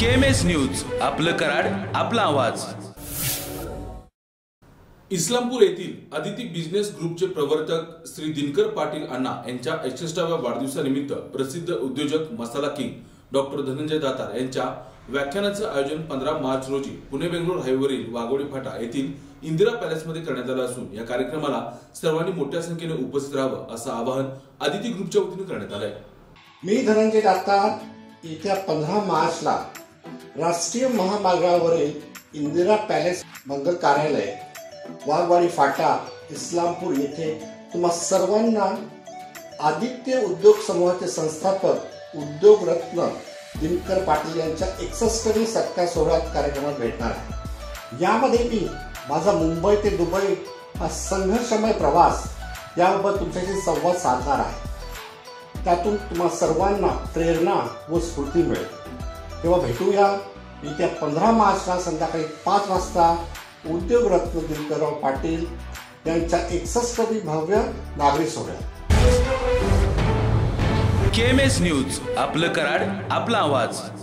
KMS news, आपलं कराड, आपला आवाज। इस्लामपूर येथील आदिती बिझनेस ग्रुपचे प्रवर्तक श्री दिनकर पाटील अण्णा यांच्या 61व्या वाढदिवसानिमित्त प्रसिद्ध उद्योजक मसाला किंग डॉक्टर धनंजय दातार यांच्या व्याख्यानाचे आयोजन 15 मार्च रोजी पुणे बेंगलोर हायवेवरील वाघोडी फाटा येथील इंदिरा पॅलेसमध्ये करण्यात आले असून या कार्यक्रमाला सर्वांनी मोठ्या संख्येने उपस्थित राहावं असं आवाहन आदिती ग्रुपच्या वतीने करण्यात आले आहे। मी धनंजय दातार येत्या 15 मार्चला राष्ट्रीय महामार्गावरील इंदिरा पॅलेस मंगल कार्यालय वाघवाडी फाटा इस्लामपूर येथे तुम्हा सर्वांना आदित्य उद्योग समूहाचे संस्थापक उद्योग रत्न दिनकर पाटील यांच्या 61वी सत्कार सोहळ्यात कार्यक्रमात भेटणार आहे। यामध्ये मी माझा मुंबई ते दुबई हा संघर्षमय प्रवास याबाबत तुमच्याशी संवाद साधणार आहे। त्यातून तुम्हा सर्वांना प्रेरणा व स्फूर्ती मिळेल। तेव्हा भेटूया येत्या 15 मार्चला संध्याकाळी 5 वाजता उद्योग रत्न दिनकरराव पाटील यांच्या 61वी भव्य नागरी सोहळ्यात। KMS न्यूज, आपलं कराड, आपला आवाज।